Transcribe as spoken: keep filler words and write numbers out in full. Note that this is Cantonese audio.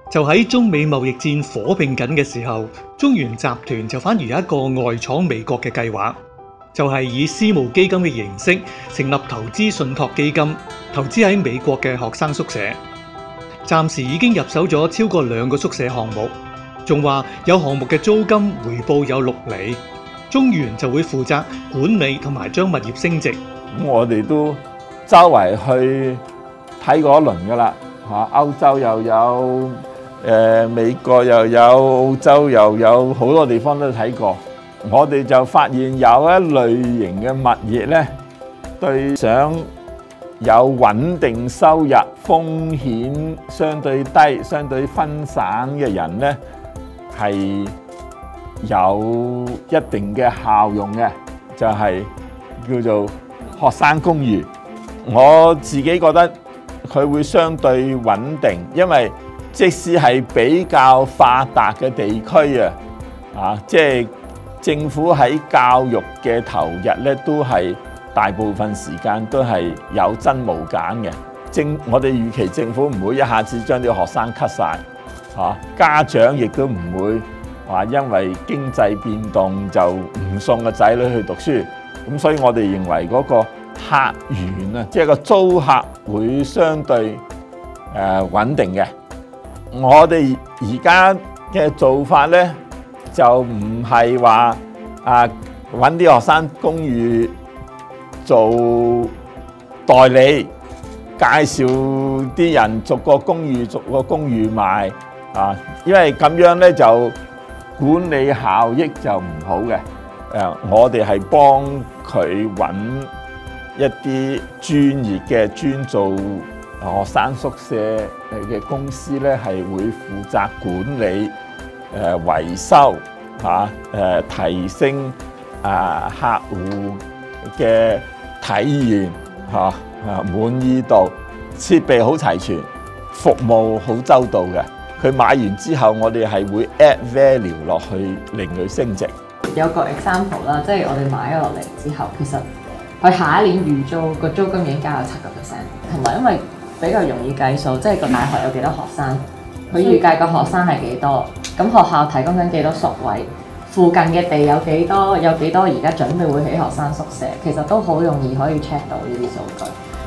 就喺中美貿易戰火並緊嘅時候，中原集團就反而有一個外闖美國嘅計劃，就係以私募基金嘅形式成立投資信託基金，投資喺美國嘅學生宿舍。暫時已經入手咗超過兩個宿舍項目，仲話有項目嘅租金回報有六厘，中原就會負責管理同埋將物業升值。 咁我哋都周圍去睇過一輪噶啦，嚇歐洲又有。誒、呃、美國又有，澳洲又有，好多地方都睇過。我哋就發現有一類型嘅物業咧，對想有穩定收入、風險相對低、相對分散嘅人咧，係有一定嘅效用嘅，就係、是、叫做學生公寓。我自己覺得佢會相對穩定，因為即使係比較發達嘅地區啊，啊，即係政府喺教育嘅投入咧，都係大部分時間都係有增無減嘅。政我哋預期政府唔會一下子將啲學生 cut 晒，嚇，家長亦都唔會話因為經濟變動就唔送個仔女去讀書。咁所以我哋認為嗰個客源啊，即係個租客會相對誒穩定嘅。我哋而家嘅做法咧，就唔係話啊揾啲學生公寓做代理，介紹啲人逐個公寓逐個公寓賣啊，因為咁樣咧就管理效益就唔好嘅。誒，我哋係幫佢揾一啲專業嘅專做學生宿舍嘅公司咧，係會負責管理、誒維修嚇、誒提升啊客戶嘅體驗嚇、啊滿意度，設備好齊全，服務好周到嘅。佢買完之後，我哋係會 add value 落去，令佢升值。 有個 example 啦，即係我哋買咗落嚟之後，其實佢下一年預租個租金已經加咗七個 percent，同埋因為比較容易計數，即係個大學有幾多學生，佢預計個學生係幾多，咁學校提供緊幾多宿位，附近嘅地有幾多，有幾多而家準備會起學生宿舍，其實都好容易可以 check 到呢啲數據。